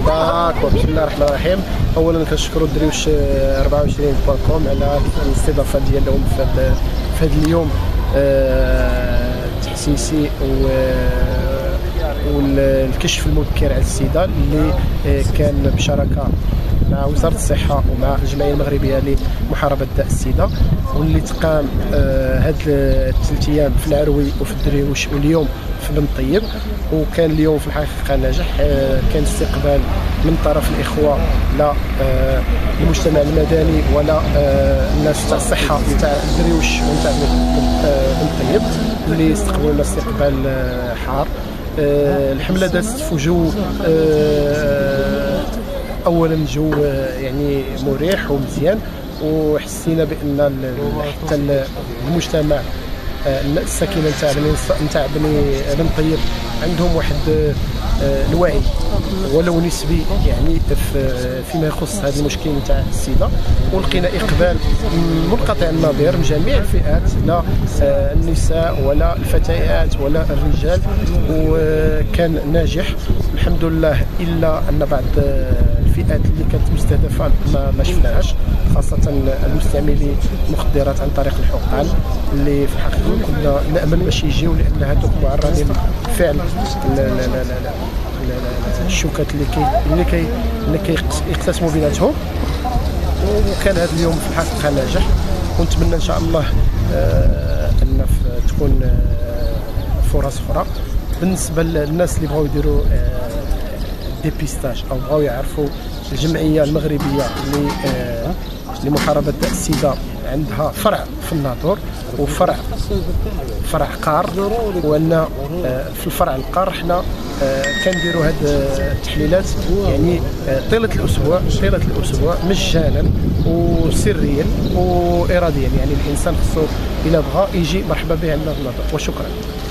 داكور. بسم الله الرحمن الرحيم. اولا كنشكروا الدريوش 24.com على الاستضافه ديالهم في هذا اليوم التحسيسي والكشف المبكر على السيده اللي كان بشراكه مع وزاره الصحه ومع الجمعيه المغربيه لمحاربه داء السيده، واللي تقام هاد الثلاث ايام في العروي وفي الدريوش واليوم في بن طيب. وكان اليوم في الحقيقه ناجح، كان استقبال من طرف الاخوه لا المجتمع المدني ولا الناس تاع الصحه تاع الدريوش ونتاع بن طيب اللي استقبلونا استقبال حار. الحمله دازت في جو اولا جو يعني مريح ومزيان، وحسينا بان حتى المجتمع الساكنه نتاع بن طيب عندهم واحد الوعي ولو نسبي يعني فيما يخص هذا المشكل نتاع السيده، ولقينا اقبال منقطع النظير من جميع الفئات، لا النساء ولا الفتيات ولا الرجال، وكان ناجح الحمد لله. الا ان بعض الفئات اللي كانت مستهدفه ما شفناهاش، خاصه المستعملين المخدرات عن طريق الحقن اللي في الحقيقه كنا نامل باش يجيو، لان هذوك معرضين فعل الشوكات اللي كيقتسموا بيناتهم. وكان هذا اليوم في الحقيقه ناجح، ونتمنى ان شاء الله ان تكون فرص اخرى. بالنسبه للناس اللي بغاو يديروا ديبيستاج او بغاو يعرفوا الجمعيه المغربيه لمحاربه داء السيده عندها فرع في الناطور وفرع قار، وان في الفرع القار حنا كنديروا هاد التحليلات يعني طيله الاسبوع مجانا وسريا واراديا، يعني الانسان خصو الا بغى يجي مرحبا به عندنا في الناطور. وشكرا.